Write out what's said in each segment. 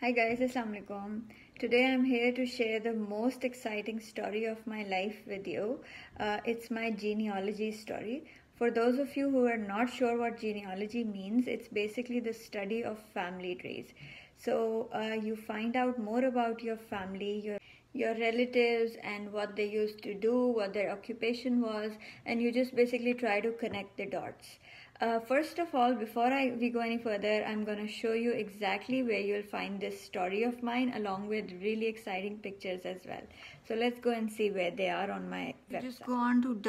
Hi guys, Assalamualaikum. Today I'm here to share the most exciting story of my life with you. It's my genealogy story. For those of you who are not sure what genealogy means, it's basically the study of family trees. So you find out more about your family, your relatives, and what they used to do, what their occupation was, and you just basically try to connect the dots. First of all, before we go any further, I'm going to show you exactly where you'll find this story of mine along with really exciting pictures as well. So let's go and see where they are on my website. Just go on to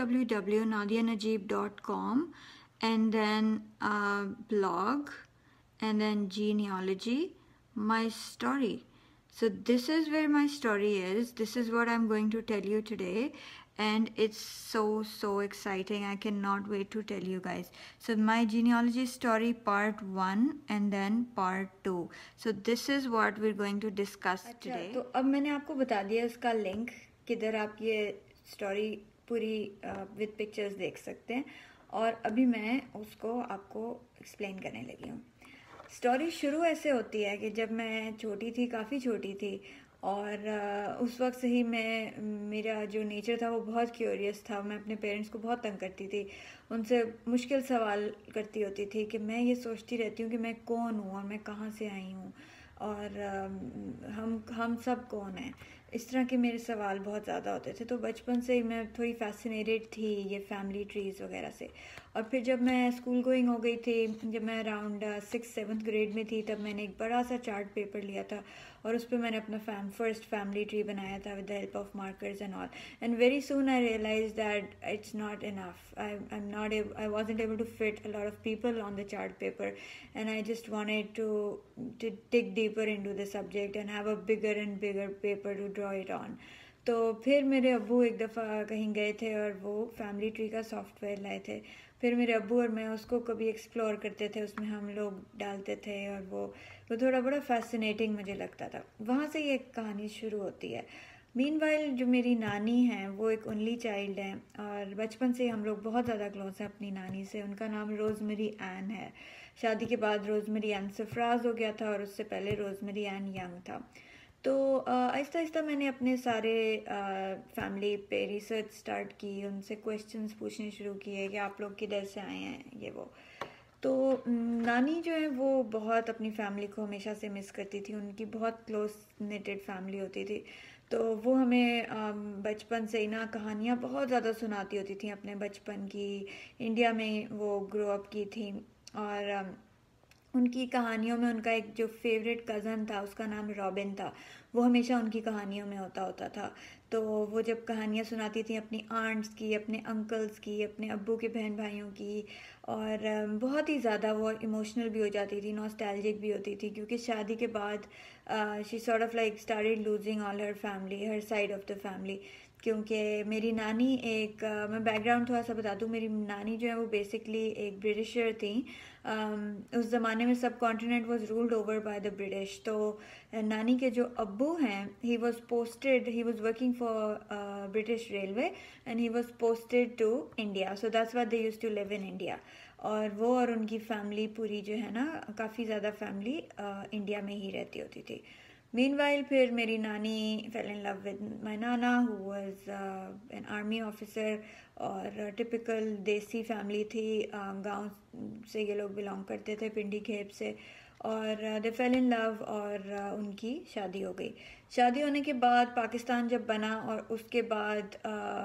www.nadiyanajib.com and then blog and then genealogy, my story. So this is where my story is. This is what I'm going to tell you today. And it's so exciting. I cannot wait to tell you guys. So my genealogy story part 1 and then part 2. So this is what we're going to discuss today. तो अब मैंने आपको बता दिया उसका link किधर आप ये स्टोरी पूरी विद पिक्चर्स देख सकते हैं और अभी मैं उसको आपको एक्सप्लेन करने लगी हूँ. स्टोरी शुरू ऐसे होती है कि जब मैं छोटी थी, काफ़ी छोटी थी और उस वक्त से ही मेरा जो नेचर था वो बहुत क्यूरियस था. मैं अपने पेरेंट्स को बहुत तंग करती थी, उनसे मुश्किल सवाल करती होती थी कि मैं ये सोचती रहती हूँ कि मैं कौन हूँ और मैं कहाँ से आई हूँ और हम सब कौन हैं. इस तरह के मेरे सवाल बहुत ज़्यादा होते थे. तो बचपन से ही मैं थोड़ी फैसिनेटेड थी ये फैमिली ट्रीज़ वगैरह से. और फिर जब मैं स्कूल गोइंग हो गई थी, जब मैं अराउंड 6-7 ग्रेड में थी, तब मैंने एक बड़ा सा चार्ट पेपर लिया था और उस पर मैंने अपना फर्स्ट फैमिली ट्री बनाया था with the help of markers and all. And very soon I realise that it's not enough. I wasn't able to fit a lot of people on the chart paper and I just wanted to dig deeper into the subject and have a bigger and bigger paper to draw it on. तो फिर मेरे अब्बू एक दफ़ा कहीं गए थे और वो फैमिली ट्री का सॉफ्टवेयर लाए थे. फिर मेरे अब्बू और मैं उसको कभी एक्सप्लोर करते थे, उसमें हम लोग डालते थे और वो थोड़ा बड़ा फैसिनेटिंग मुझे लगता था. वहाँ से ये कहानी शुरू होती है. मीनवाइल जो मेरी नानी हैं वो एक ओनली चाइल्ड हैं और बचपन से हम लोग बहुत ज़्यादा क्लोज हैं अपनी नानी से. उनका नाम रोज़मेरी एन है. शादी के बाद रोज़मेरी एन सरफराज हो गया था और उससे पहले रोज़मेरी एन यंग था. तो आहिस्ता आहिस्ता मैंने अपने सारे फैमिली पे रिसर्च स्टार्ट की, उनसे क्वेश्चंस पूछने शुरू किए कि आप लोग किधर से आए हैं ये वो. तो नानी जो है वो बहुत अपनी फैमिली को हमेशा से मिस करती थी. उनकी बहुत क्लोज नेटेड फैमिली होती थी. तो वो हमें बचपन से ही ना कहानियाँ बहुत ज़्यादा सुनाती होती थी अपने बचपन की. इंडिया में वो ग्रो अप की थी और उनकी कहानियों में उनका एक जो फेवरेट कज़न था उसका नाम रॉबिन था. वो हमेशा उनकी कहानियों में होता था. तो वो जब कहानियाँ सुनाती थी अपनी आंट्स की, अपने अंकल्स की, अपने अब्बू के बहन भाइयों की, और बहुत ही ज़्यादा वो इमोशनल भी हो जाती थी, नॉस्टैल्जिक भी होती थी क्योंकि शादी के बाद she sort of like started losing all her family, her side of the family. क्योंकि मेरी नानी मैं बैकग्राउंड थोड़ा सा बता दूँ. मेरी नानी जो है वो बेसिकली एक ब्रिटिशर थी. उस ज़माने में subcontinent was ruled over by the British. तो नानी के जो अब्बू हैं, he was working for British railway and he was posted to India. So that's why they used to live in India. और वो और उनकी फैमिली पूरी जो है ना, काफ़ी ज़्यादा फैमिली इंडिया में ही रहती होती थी. Meanwhile, फिर मेरी नानी fell in love with my nana who was an army officer और टिपिकल देसी फैमिली थी. गांव से ये लोग बिलोंग करते थे, पिंडी खेप से. और दे फेल इन लव और उनकी शादी हो गई. शादी होने के बाद पाकिस्तान जब बना और उसके बाद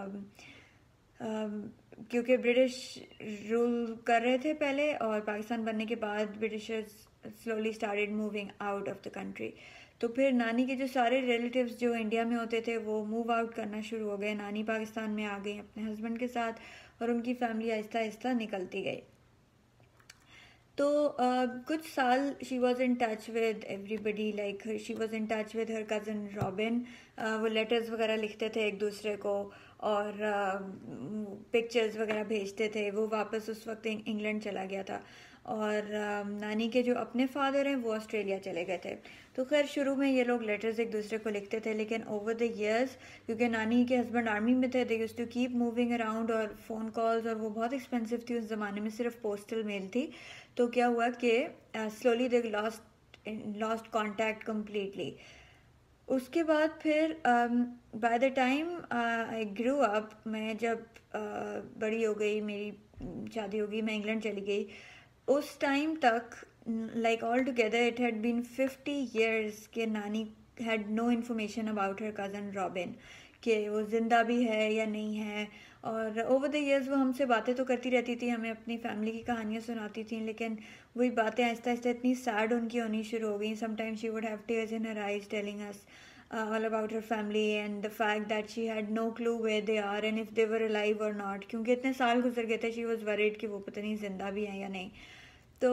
क्योंकि ब्रिटिश रूल कर रहे थे पहले और पाकिस्तान बनने के बाद Britishers slowly started moving out of the country. तो फिर नानी के जो सारे रिलेटिव्स जो इंडिया में होते थे वो मूव आउट करना शुरू हो गए. नानी पाकिस्तान में आ गई अपने हस्बैंड के साथ और उनकी फैमिली आहिस्ता आहिस्ता निकलती गई. तो कुछ साल she was in touch with everybody, like she was in touch with her cousin Robin. वो लेटर्स वगैरह लिखते थे एक दूसरे को और पिक्चर्स वगैरह भेजते थे. वो वापस उस वक्त इंग्लैंड चला गया था और नानी के जो अपने फादर हैं वो ऑस्ट्रेलिया चले गए थे. तो खैर शुरू में ये लोग लेटर्स एक दूसरे को लिखते थे, लेकिन ओवर द ईयर्स क्योंकि नानी के हस्बैंड आर्मी में थे, they used to keep moving around और फ़ोन कॉल्स, और वो बहुत एक्सपेंसिव थी उस ज़माने में, सिर्फ पोस्टल मेल थी. तो क्या हुआ कि slowly they lost lost contact completely. उसके बाद फिर by the time I grew up, मैं जब बड़ी हो गई, मेरी शादी हो गई, मैं इंग्लैंड चली गई, उस टाइम तक like all together it had been 50 years के नानी had no information about her cousin Robin, कि वो ज़िंदा भी है या नहीं है। और ओवर द ईयर्स वो हमसे बातें तो करती रहती थी, हमें अपनी फैमिली की कहानियाँ सुनाती थी, लेकिन वही बातें आहिस्ता आहिस्ता इतनी सैड उनकी होनी शुरू हो गई। Sometimes she would have tears in her eyes telling us all about her family and the fact that she had no clue where they are and if they were alive or not, क्योंकि इतने साल गुजर गए थे। she was worried कि वो पता नहीं जिंदा भी हैं या नहीं। तो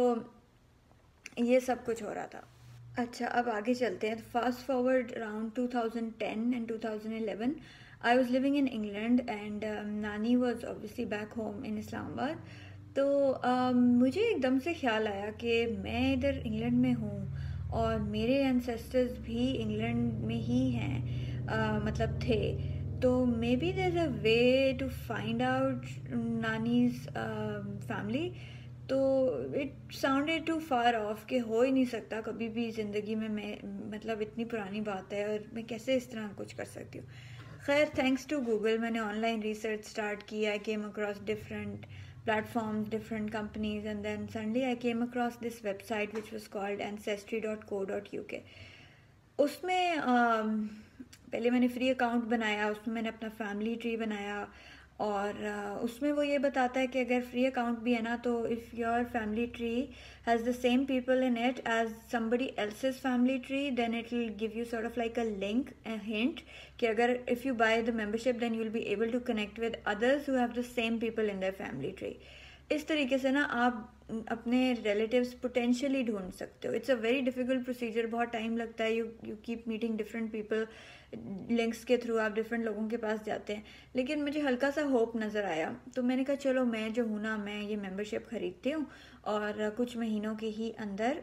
ये सब कुछ हो रहा था। अच्छा, अब आगे चलते हैं। Fast forward around 2010 and 2011 I was living in England and नानी was obviously back home in Islamabad. तो मुझे एकदम से ख्याल आया कि मैं इधर इंग्लैंड में हूँ और मेरे एंसेस्टर्स भी इंग्लैंड में ही हैं, मतलब थे। तो maybe there is a way to find out नानीज फैमिली। तो it sounded too far off कि हो ही नहीं सकता कभी भी ज़िंदगी में, मैं मतलब इतनी पुरानी बात है और मैं कैसे इस तरह कुछ कर सकती हूँ। खैर, थैंक्स टू गूगल मैंने ऑनलाइन रिसर्च स्टार्ट किया। I came across different platforms, different companies, and then suddenly I came across this website which was called ancestry.co.uk. उसमें पहले मैंने फ्री अकाउंट बनाया, उसमें मैंने अपना फैमिली ट्री बनाया और उसमें वो ये बताता है कि अगर फ्री अकाउंट भी है ना, तो if your family tree has the same people in it as somebody else's family tree, then it will give you sort of like a link, a hint कि अगर if you buy the membership then you will be able to connect with others who have the same people in their family tree. इस तरीके से ना आप अपने relatives potentially ढूंढ सकते हो। It's a very difficult procedure, बहुत टाइम लगता है। You keep meeting different people, links के थ्रू आप डिफरेंट लोगों के पास जाते हैं, लेकिन मुझे हल्का सा होप नज़र आया। तो मैंने कहा चलो मैं जो हूँ ना, मैं ये मेंबरशिप ख़रीदती हूँ और कुछ महीनों के ही अंदर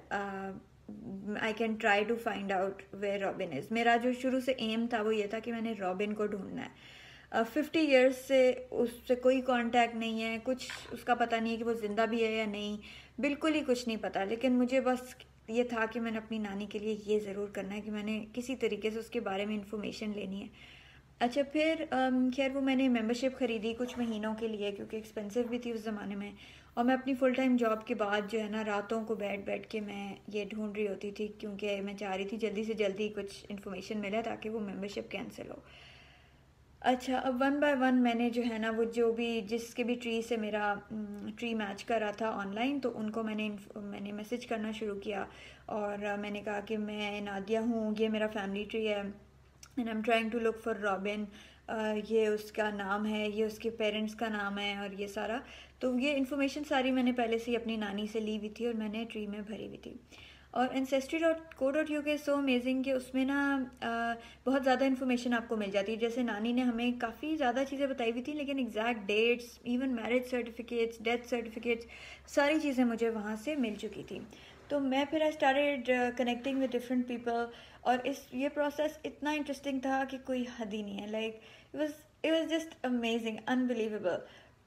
I can try to find out where Robin is. मेरा जो शुरू से एम था वो ये था कि मैंने रॉबिन को ढूंढना है। 50 years से उससे कोई कांटेक्ट नहीं है, कुछ उसका पता नहीं है कि वो ज़िंदा भी है या नहीं, बिल्कुल ही कुछ नहीं पता। लेकिन मुझे बस ये था कि मैंने अपनी नानी के लिए ये ज़रूर करना है कि मैंने किसी तरीके से उसके बारे में इंफॉर्मेशन लेनी है। अच्छा, फिर खैर वो मैंने मेंबरशिप ख़रीदी कुछ महीनों के लिए, क्योंकि एक्सपेंसिव भी थी उस ज़माने में। और मैं अपनी फुल टाइम जॉब के बाद जो है ना, रातों को बैठ बैठ के मैं ये ढूंढ रही होती थी, क्योंकि मैं चाह रही थी जल्दी से जल्दी कुछ इन्फॉर्मेशन मिले ताकि वो मेंबरशिप कैंसिल हो। अच्छा, अब वन बाय वन मैंने जो है ना, वो जो भी जिसके भी ट्री से मेरा ट्री मैच कर रहा था ऑनलाइन, तो उनको मैंने मैसेज करना शुरू किया और मैंने कहा कि मैं नादिया हूँ, ये मेरा फैमिली ट्री है and I am trying to look for Robin, ये उसका नाम है, ये उसके पेरेंट्स का नाम है और ये सारा। तो ये इन्फॉर्मेशन सारी मैंने पहले से ही अपनी नानी से ली हुई थी और मैंने ट्री में भरी हुई थी। और ancestry.co.uk इज़ सो अमेजिंग कि उसमें ना बहुत ज़्यादा इन्फॉर्मेशन आपको मिल जाती है। जैसे नानी ने हमें काफ़ी ज़्यादा चीज़ें बताई हुई थी, लेकिन exact dates, even marriage certificates, death certificates, सारी चीज़ें मुझे वहाँ से मिल चुकी थी। तो मैं फिर I started connecting with different people और ये प्रोसेस इतना इंटरेस्टिंग था कि कोई हद ही नहीं है। Like it was just amazing, unbelievable.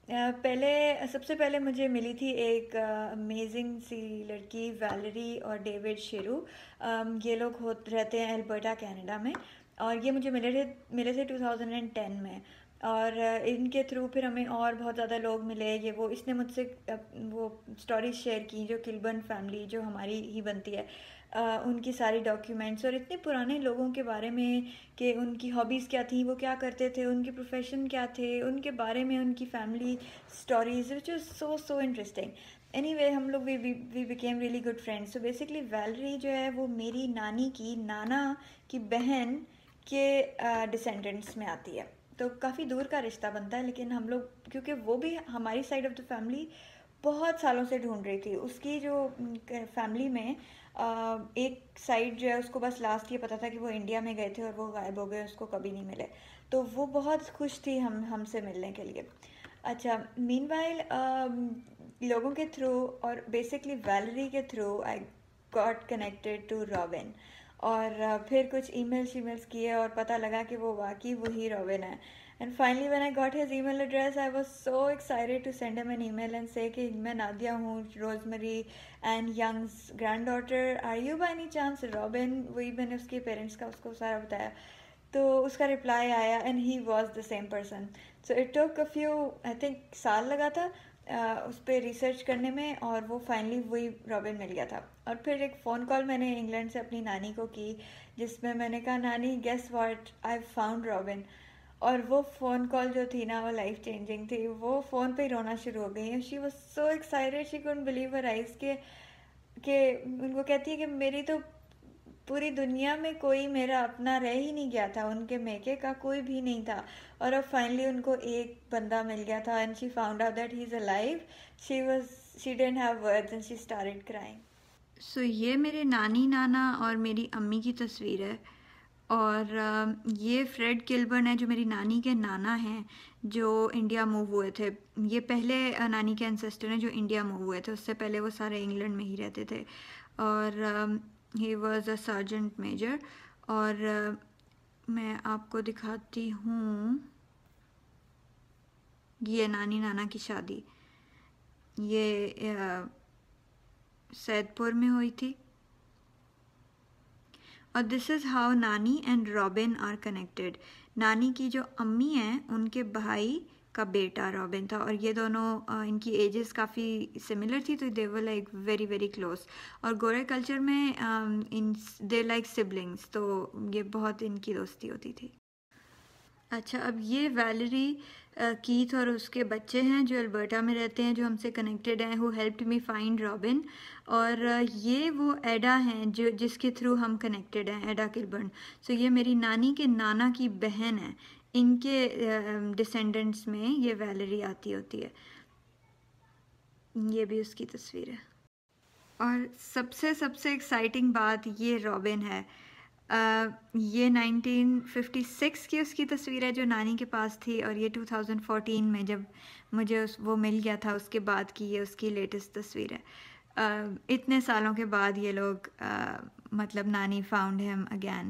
सबसे पहले मुझे मिली थी एक अमेजिंग सी लड़की, वैलेरी और डेविड शेरू। ये लोग रहते हैं अल्बर्टा कनाडा में और ये मुझे मिले थे 2010 में। और इनके थ्रू फिर हमें और बहुत ज़्यादा लोग मिले। इसने मुझसे वो स्टोरीज शेयर की जो किलबर्न फैमिली जो हमारी ही बनती है, उनकी सारी डॉक्यूमेंट्स और इतने पुराने लोगों के बारे में कि उनकी हॉबीज़ क्या थी, वो क्या करते थे, उनके प्रोफेशन क्या थे, उनके बारे में उनकी family stories, which is so interesting. Anyway, हम लोग we became really good friends. So basically Valerie जो है वो मेरी नानी की नाना की बहन के डिसेंडेंट्स में आती है। तो काफ़ी दूर का रिश्ता बनता है, लेकिन हम लोग, क्योंकि वो भी हमारी साइड ऑफ द फैमिली बहुत सालों से ढूंढ रही थी। उसकी जो फैमिली में एक साइड जो है उसको बस लास्ट ये पता था कि वो इंडिया में गए थे और वो गायब हो गए, उसको कभी नहीं मिले। तो वो बहुत खुश थी हमसे मिलने के लिए। अच्छा, मीनवाइल लोगों के थ्रू और बेसिकली वैलेरी के through I got connected to Robin. और फिर कुछ ईमेल्स किए और पता लगा कि वो वाकई वही रॉबिन है. And finally, when I got his email address, I was so excited to send him an email and say कि मैं नादिया हूँ, Rosemary and Young's granddaughter. Are you by any chance Robin? वही मैंने उसके पेरेंट्स का उसको सारा बताया. तो उसका रिप्लाई आया and he was the same person. So it took a few, I think साल लगा था उस पर रिसर्च करने में, और वो फाइनली वही रॉबिन मिल गया था. और फिर एक फ़ोन कॉल मैंने इंग्लैंड से अपनी नानी को की, जिसमें मैंने कहा नानी guess what, I found Robin. और वो फ़ोन कॉल जो थी ना वो लाइफ चेंजिंग थी. वो फ़ोन पे ही रोना शुरू हो गई. She was so excited, she couldn't believe her eyes के उनको कहती है कि मेरी तो पूरी दुनिया में कोई मेरा अपना रह ही नहीं गया था, उनके मेके का कोई भी नहीं था, और अब फाइनली उनको एक बंदा मिल गया था. And she found out that he is alive. She didn't have words and she started crying. So ये मेरे नानी नाना और मेरी अम्मी की तस्वीर है. और ये फ्रेड किलबर्न है जो मेरी नानी के नाना हैं, जो इंडिया मूव हुए थे. ये पहले नानी के एंसेस्टर हैं जो इंडिया मूव हुए थे. उससे पहले वो सारे इंग्लैंड में ही रहते थे. और he was a sergeant major. और मैं आपको दिखाती हूँ, ये नानी नाना की शादी ये सैदपुर में हुई थी. और दिस इज़ हाउ नानी एंड रॉबिन आर कनेक्टेड. नानी की जो अम्मी हैं उनके भाई का बेटा रॉबिन था, और ये दोनों इनकी एजेस काफ़ी सिमिलर थी, तो they were like very very close. और गोरे कल्चर में इन दे लाइक सिबलिंग्स, तो ये बहुत इनकी दोस्ती होती थी. अच्छा, अब ये वैलरी कीथ और उसके बच्चे हैं जो अल्बर्टा में रहते हैं, जो हमसे कनेक्टेड हैं, who helped me find Robin. और ये वो एडा हैं जो जिसके थ्रू हम कनेक्टेड हैं, एडा किलबर्न. सो ये मेरी नानी के नाना की बहन है. इनके डिसेंडेंट्स में ये वैलरी आती होती है. ये भी उसकी तस्वीर है. और सबसे सबसे एक्साइटिंग बात ये रॉबिन है. ये 1956 की उसकी तस्वीर है जो नानी के पास थी, और ये 2014 में जब मुझे वो मिल गया था उसके बाद की ये उसकी लेटेस्ट तस्वीर है. इतने सालों के बाद ये लोग मतलब नानी फाउंड हिम अगैन.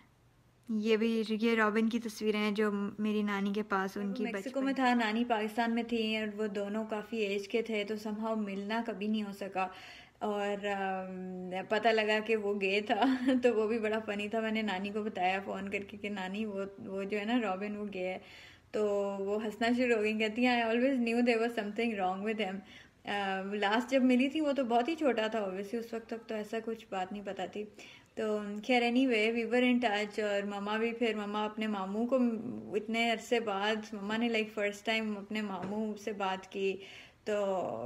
ये रॉबिन की तस्वीरें हैं जो मेरी नानी के पास उनकी मेक्सिको में था, नानी पाकिस्तान में थी, और वो दोनों काफ़ी एज के थे, तो समहाउ मिलना कभी नहीं हो सका. और पता लगा कि वो गे था तो वो भी बड़ा फ़नी था. मैंने नानी को बताया फ़ोन करके कि नानी वो जो है ना रॉबिन वो गे है. तो वो हंसना शुरू हो गई, कहती हैं I always knew there was something wrong with him. Last जब मिली थी वो तो बहुत ही छोटा था ऑब्वियसली, उस वक्त तक तो ऐसा कुछ बात नहीं पता थी. तो खैर anyway we were in touch. और मम्मा भी, फिर मम्मा अपने मामू को इतने अरसे बाद मम्मा ने लाइक फ़र्स्ट टाइम अपने मामू से बात की, तो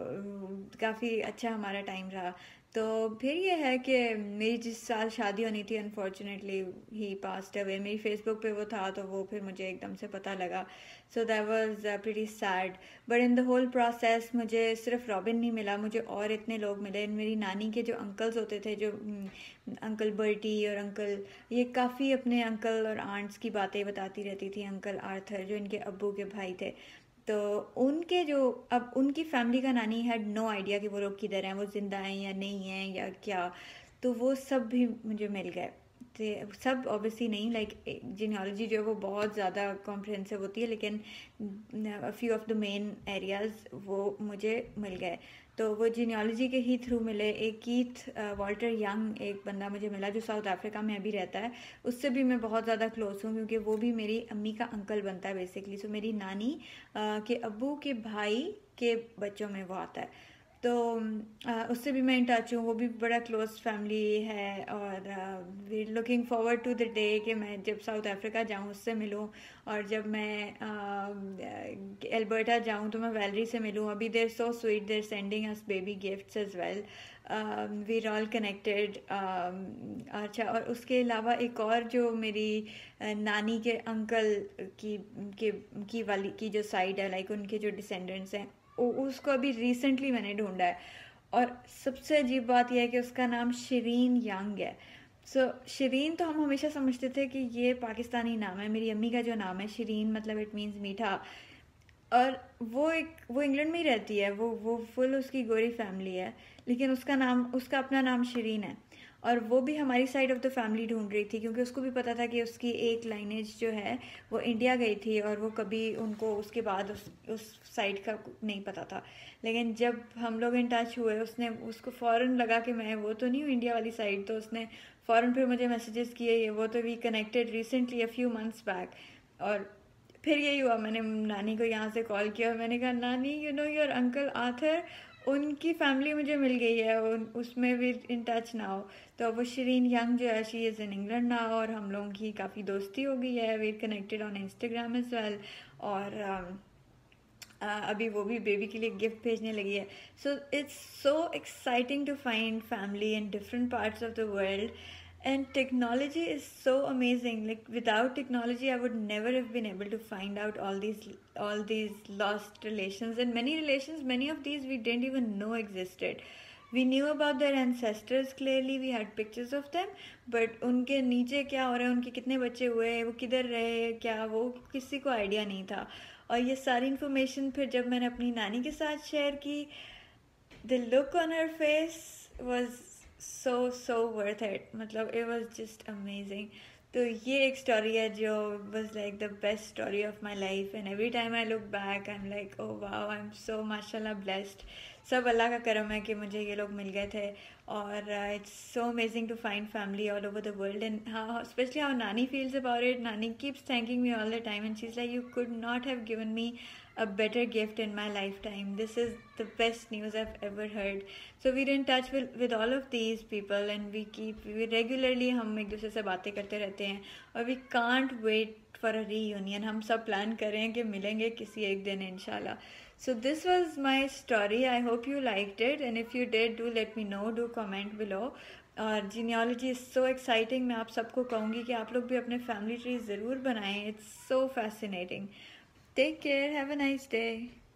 काफ़ी अच्छा हमारा टाइम रहा. तो फिर ये है कि मेरी जिस साल शादी होनी थी अनफॉर्चुनेटली ही पास्ड अवे. मेरी फेसबुक पे वो था, तो वो फिर मुझे एकदम से पता लगा. So that was pretty sad. But in the whole process मुझे सिर्फ रॉबिन नहीं मिला, मुझे और इतने लोग मिले. मेरी नानी के जो अंकल्स होते थे, जो अंकल बर्टी और अंकल, ये काफ़ी अपने अंकल और आंट्स की बातें बताती रहती थी. अंकल आर्थर जो इनके अब्बू के भाई थे, तो उनके जो अब उनकी फैमिली का नानी हैड नो आइडिया कि वो लोग किधर हैं, वो ज़िंदा हैं या नहीं हैं या क्या. तो वो सब भी मुझे मिल गए. तो सब ऑब्वियसली नहीं, लाइक जीनियोलॉजी जो है वो बहुत ज़्यादा कॉम्प्रिहेंसिव होती है, लेकिन few of the main areas वो मुझे मिल गए. तो वो जीनियोलॉजी के ही थ्रू मिले. एक कीथ वॉल्टर यंग एक बंदा मुझे मिला जो साउथ अफ्रीका में अभी रहता है. उससे भी मैं बहुत ज़्यादा क्लोज हूँ क्योंकि वो भी मेरी अम्मी का अंकल बनता है बेसिकली. सो मेरी नानी के अब्बू के भाई के बच्चों में वो आता है. तो उससे भी मैं इन टच हूँ, वो भी बड़ा क्लोज फैमिली है. और we looking forward to the day कि मैं जब साउथ अफ्रीका जाऊँ उससे मिलूँ, और जब मैं एल्बर्टा जाऊँ तो मैं वैलरी से मिलूँ. अभी there so sweet, there sending us baby gifts as well. We are all connected. अच्छा, और उसके अलावा एक और जो मेरी नानी के अंकल की वाली की जो साइड है, लाइक उनके जो डिसेंडेंट्स हैं, उसको अभी रिसेंटली मैंने ढूंढा है. और सबसे अजीब बात यह है कि उसका नाम शिरीन यंग है. सो शिरीन तो हम हमेशा समझते थे कि ये पाकिस्तानी नाम है. मेरी अम्मी का जो नाम है शिरीन, मतलब इट मीन्स मीठा. और वो इंग्लैंड में ही रहती है, वो फुल उसकी गोरी फैमिली है, लेकिन उसका अपना नाम शिरीन है. और वो भी हमारी साइड ऑफ द फैमिली ढूंढ रही थी, क्योंकि उसको भी पता था कि उसकी एक लाइनेज जो है वो इंडिया गई थी और वो कभी उनको उसके बाद उस साइड का नहीं पता था। लेकिन जब हम लोग इन टच हुए, उसने उसको फ़ौरन लगा कि मैं वो तो नहीं हूँ इंडिया वाली साइड, तो उसने फ़ौरन फिर मुझे मैसेजेस किए, ये वो, तो we connected recently a few months back. और फिर यही हुआ, मैंने नानी को यहाँ से कॉल किया और मैंने कहा नानी you know your uncle Arthur, उनकी फैमिली मुझे मिल गई है, उसमें भी इन टच ना हो। तो वो शिरीन यंग जो है, शी इज़ इन इंग्लैंड ना, और हम लोगों की काफ़ी दोस्ती हो गई है, we connected on Instagram as well. और अभी वो भी बेबी के लिए गिफ्ट भेजने लगी है। So it's so exciting to find family in different parts of the world. And technology is so amazing. Like without technology, I would never have been able to find out all these lost relations, and many relations, many of these we didn't even know existed. We knew about their ancestors clearly, we had pictures of them, but उनके नीचे क्या हो रहा है, उनके कितने बच्चे हुए, वो किधर रहे, क्या, वो किसी को आइडिया नहीं था. और ये सारी इन्फॉर्मेशन फिर जब मैंने अपनी नानी के साथ शेयर की, the look on her face was so worth it. मतलब it was just amazing. तो ये एक स्टोरी है जो was like the best story of my life, and every time I look back I'm like oh wow, I'm so mashallah blessed. सब अल्लाह का करम है कि मुझे ये लोग मिल गए थे. और it's so amazing to find family all over the world, and how especially how Nani feels about it. Nani keeps thanking me all the time, and she's like, you could not have given me a better gift in my lifetime. This is the best news I've ever heard. So we're in touch with all of these people, and we regularly हम एक दूसरे से बातें करते रहते हैं, और we can't wait for a reunion. हम सब प्लान कर रहे हैं कि मिलेंगे किसी एक दिन इंशाल्लाह. So this was my story. I hope you liked it, and if you did, do let me know. Do comment below. और genealogy is so exciting. मैं आप सबको कहूँगी कि आप लोग भी अपने family tree ज़रूर बनाएं. It's so fascinating. Take care. Have a nice day.